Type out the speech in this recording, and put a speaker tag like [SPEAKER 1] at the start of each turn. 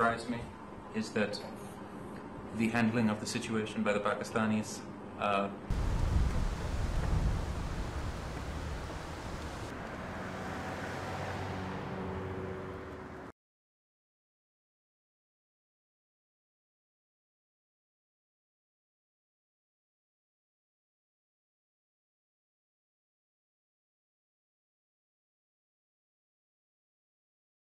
[SPEAKER 1] surprised me is that the handling of the situation by the Pakistanis